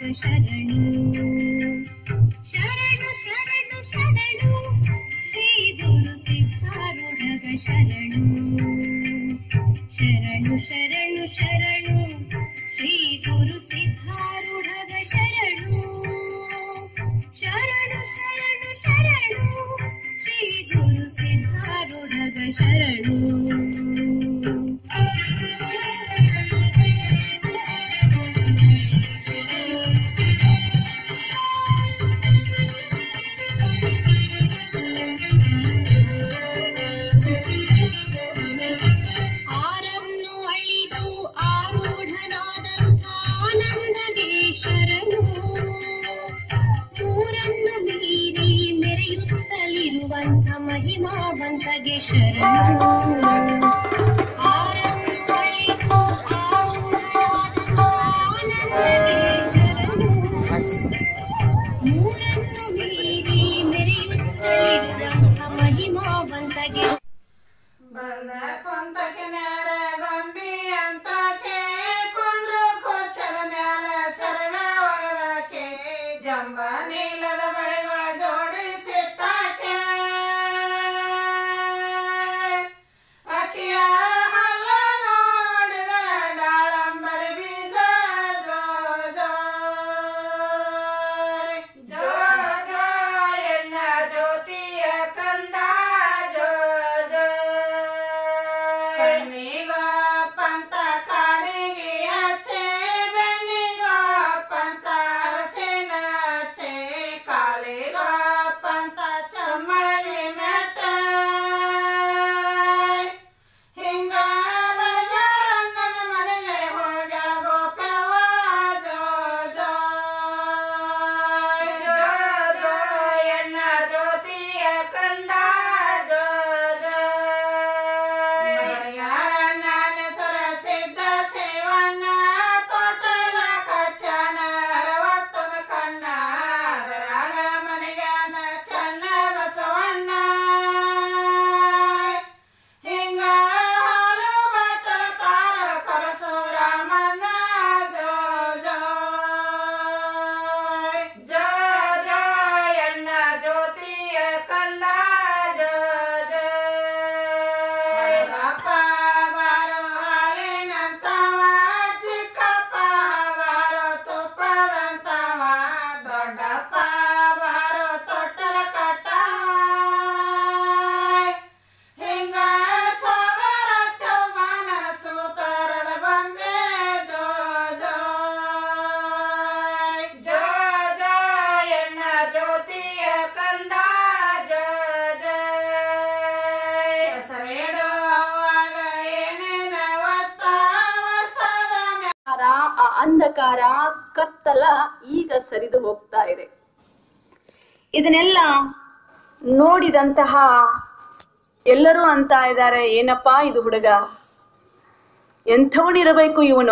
ಶರಣು ಶರಣು ಶರಣು ಶರಣು ಶ್ರೀ ಗುರು ಸಿದ್ಧಾರೂಢಗ ಶರಣು ಶರಣು ಶರಣು ಶರಣು ಶ್ರೀ ಗುರು ಸಿದ್ಧಾರೂಢಗ ಶರಣು ಶರಣು ಶರಣು ಶರಣು ಶ್ರೀ ಗುರು ಸಿದ್ಧಾರೂಢಗ ಶರಣು ಮಹಿಮಾವಂತಗೆ ಶರಣು ಆನಂದಗೆ ಶರಣು ಮೂರನ್ನು ಮೀರಿ ಮೆರೆಯುತ್ತಲಿರುವಂಥ ಮಹಿಮಾವಂತಗೆ ಬಂದ ಕೊಂತಕ್ಕೆ ನೇರ ಗೊಂಬಿ ಅಂತಕ್ಕೆ ಕೊಂಡ್ರು ಕೊಚ್ಚದ ಮ್ಯಾಲ ಸರಗ ಒಗದಕ್ಕೆ ಜಂಬ ನೀಲದ ಬಳೆಗಳ ಜೋಡಿಸಿಟ್ಟಾಕೆ ಅಕ್ಕಿಯ ಹಲ್ಲ ನೋಡಿದರ ಡಾಳಂಬರಿ ಬೀಜ ಜೋ ಜೋ ಜೋ ಜೋ ಎನ್ನ ಜ್ಯೋತಿಯ ಕಂದ ಜೋ ಜೋ ಕಣ್ಣಿಗ ಪಂತ ಕಾಣಿಗೆ ಹಚ್ಚೆ ಬೆನ್ನಿಗ ಪಂತ ಅರಸಿನ ಹಚ್ಚೆ ಕಾಲಿಗ ಪಂತ ಚಮ್ಮಳಿಗೆ ಮೆಟ್ಟ ಹಿಂಗ ನಡೆದಾರ ನನ್ನ ಮನೆಗೆ ಹೋಗ್ಯಾಳ ಗೋಪ್ಯವ್ವ ಜೋ ಜೋ ಜೋ ಜೋ ಎನ್ನ ಜ್ಯೋತಿಯ ಕಂದ ಜೋ ಜೋ ಮಳೆಗಾರ ನಾನೆಸರ ಸಿದ್ಧ ಸೇವನ್ನ ತೋಟಲ ಕಚ್ಚನ ಅರವತ್ತೊಂದು ಕನ್ನ ಅದರಾಗ ಮನೆಗಾನ ಚನ್ನ ಬಸವಣ್ಣ ಹಿಂಗ ಹಾಲು ಬಟ್ಟಲ ತಾರ ಪರಶುರಾಮಣ್ಣ ಜೋ ಜೋ ಜೋ ಜೋ ಎನ್ನ ಜ್ಯೋತಿಯ ಕಂದ ಜೋ ಜೋ ಅಪ್ಪ ಬಾರೋ ಹಾಲಿನಂತವ ಚಿಕ್ಕಪ್ಪ ಬಾರೋ ತುಪ್ಪದಂತವ ದೊಡ್ಡಪ್ಪ ಬಾರೋ ತೊಟ್ಟಲ ಕಟ್ಟವ ಹಿಂಗ ಸೋದರತ್ಯವ ನನ್ನ ಸೂತರದ ಗೊಂಬೆ ಜೋ ಜೋ ಜೋ ಜೋ ಎನ್ನ ಜ್ಯೋತಿಯ ಕಂದ ಜೋ ಜೋ ಹೆಸರೇಡು ಅವಾಗ ಏನೇನ ವಸ್ತದ ಆ ಅಂಧಕಾರ ಕತ್ತಲ ಈಗ ಸರಿದು ಹೋಗ್ತಾ ಇದೆ. ಇದನ್ನೆಲ್ಲ ನೋಡಿದಂತಹ ಎಲ್ಲರೂ ಅಂತ ಇದ್ದಾರೆ, ಏನಪ್ಪಾ ಇದು ಹುಡುಗ, ಎಂಥವನಿರಬೇಕು ಇವನು,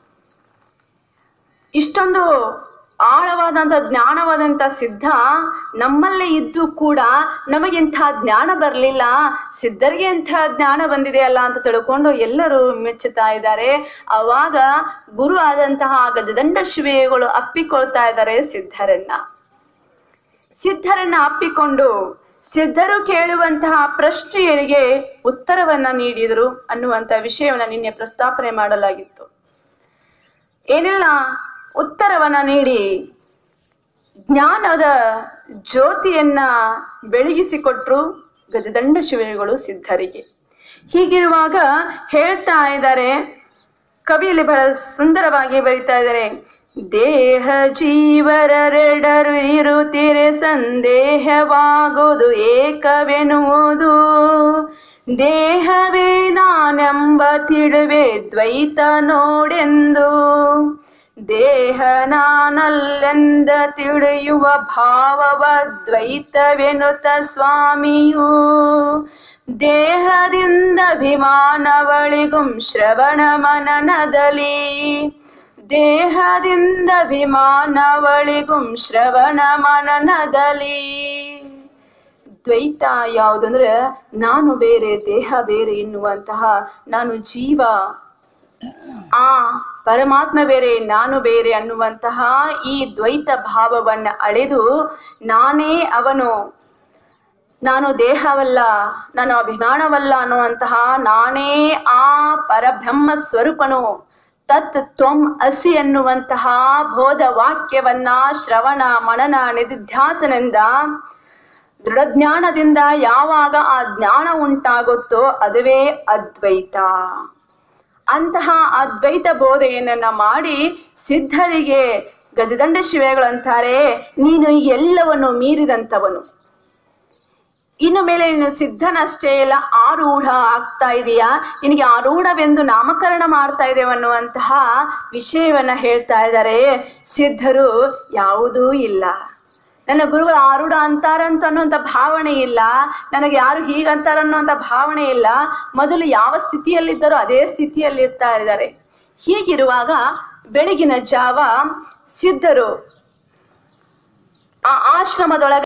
ಇಷ್ಟೊಂದು ಆಳವಾದಂತ ಜ್ಞಾನವಾದಂತ ಸಿದ್ಧ ನಮ್ಮಲ್ಲೇ ಇದ್ದು ಕೂಡ ನಮಗೆಂಥ ಜ್ಞಾನ ಬರಲಿಲ್ಲ, ಸಿದ್ಧರಿಗೆ ಎಂಥ ಜ್ಞಾನ ಬಂದಿದೆ ಅಲ್ಲ ಅಂತ ತಿಳ್ಕೊಂಡು ಎಲ್ಲರೂ ಮೆಚ್ಚುತ್ತಾ ಇದ್ದಾರೆ. ಅವಾಗ ಗುರು ಆದಂತಹ ಗಜದಂಡ ಶಿವೆಗಳು ಅಪ್ಪಿಕೊಳ್ತಾ ಇದ್ದಾರೆ ಸಿದ್ಧರನ್ನ ಅಪ್ಪಿಕೊಂಡು ಸಿದ್ಧರು ಕೇಳುವಂತಹ ಪ್ರಶ್ನೆಯರಿಗೆ ಉತ್ತರವನ್ನ ನೀಡಿದರು ಅನ್ನುವಂತ ವಿಷಯವನ್ನ ನಿನ್ನೆ ಪ್ರಸ್ತಾಪನೆ ಮಾಡಲಾಗಿತ್ತು. ಏನೆಲ್ಲ ಉತ್ತರವನ್ನ ನೀಡಿ ಜ್ಞಾನದ ಜ್ಯೋತಿಯನ್ನ ಬೆಳಗಿಸಿಕೊಟ್ರು ಗಜದಂಡ ಶಿವೆಗಳು ಸಿದ್ಧರಿಗೆ. ಹೀಗಿರುವಾಗ ಹೇಳ್ತಾ ಇದ್ದಾರೆ, ಕವಿಯಲ್ಲಿ ಬಹಳ ಸುಂದರವಾಗಿ ಬರೀತಾ ಇದ್ದಾರೆ, ದೇಹ ಜೀವರೆರಡರು ಇರುತ್ತಿರೆ ಸಂದೇಹವಾಗುವುದು ಏಕವೆನ್ನುವುದು, ದೇಹವೇ ನಾನೆಂಬ ತಿಳುವೆ ದ್ವೈತ ನೋಡೆಂದು, ದೇಹ ನಾನಲ್ಲೆಂದ ತಿಳಿಯುವ ಭಾವವ ದ್ವೈತವೆನ್ನುತ್ತ ಸ್ವಾಮಿಯು, ದೇಹದಿಂದ ಅಭಿಮಾನವಳಿಗುಂ ಶ್ರವಣ ಮನನದಲ್ಲಿ, ದೇಹದಿಂದ ಅಭಿಮಾನವಳಿಗುಂ ಶ್ರವಣ ಮನನದಲ್ಲಿ. ದ್ವೈತ ಯಾವುದಂದ್ರೆ ನಾನು ಬೇರೆ ದೇಹ ಬೇರೆ ಎನ್ನುವಂತಹ, ನಾನು ಜೀವ ಆ ಪರಮಾತ್ಮ ಬೇರೆ ನಾನು ಬೇರೆ ಅನ್ನುವಂತಹ ಈ ದ್ವೈತ ಭಾವವನ್ನ ಅಳೆದು ನಾನೇ ಅವನು, ನಾನು ದೇಹವಲ್ಲ, ನಾನು ಅಭಿಮಾನವಲ್ಲ ಅನ್ನುವಂತಹ ನಾನೇ ಆ ಪರಬ್ರಹ್ಮ ಸ್ವರೂಪನು, ತತ್ ತ್ವಂ ಅಸಿ ಅನ್ನುವಂತಹ ಬೋಧ ವಾಕ್ಯವನ್ನ ಶ್ರವಣ ಮನನ ನಿಧಿಧ್ಯಾಸನದಿಂದ ದೃಢಜ್ಞಾನದಿಂದ ಯಾವಾಗ ಆ ಜ್ಞಾನ ಉಂಟಾಗುತ್ತೋ ಅದುವೇ ಅದ್ವೈತ. ಅಂತಹ ಅದ್ವೈತ ಬೋಧೆಯನ್ನ ಮಾಡಿ ಸಿದ್ಧರಿಗೆ ಗಜದಂಡ ಶಿವೆಗಳಂತಾರೆ, ನೀನು ಎಲ್ಲವನ್ನು ಮೀರಿದಂಥವನು, ಇನ್ನು ಮೇಲೆ ನೀನು ಸಿದ್ಧನಷ್ಟೇ ಇಲ್ಲ ಆರೂಢ ಆಗ್ತಾ ಇದೆಯಾ, ನಿನಗೆ ಆರೂಢವೆಂದು ನಾಮಕರಣ ಮಾಡ್ತಾ ಇದ್ದೇವೆ ಅನ್ನುವಂತಹ ವಿಷಯವನ್ನ ಹೇಳ್ತಾ ಇದ್ದಾರೆ. ಸಿದ್ಧರು ಯಾವುದೂ ಇಲ್ಲ, ನನ್ನ ಗುರುಗಳು ಆರೂಢ ಅಂತಾರಂತ ಅನ್ನುವಂಥ ಭಾವನೆ ಇಲ್ಲ, ನನಗೆ ಯಾರು ಹೀಗಂತಾರ ಅನ್ನುವಂಥ ಭಾವನೆ ಇಲ್ಲ. ಮೊದಲು ಯಾವ ಸ್ಥಿತಿಯಲ್ಲಿದ್ದಾರೋ ಅದೇ ಸ್ಥಿತಿಯಲ್ಲಿ ಇರ್ತಾ ಇದ್ದಾರೆ. ಹೀಗಿರುವಾಗ ಬೆಳಗಿನ ಜಾವ ಸಿದ್ಧರು ಆ ಆಶ್ರಮದೊಳಗೆ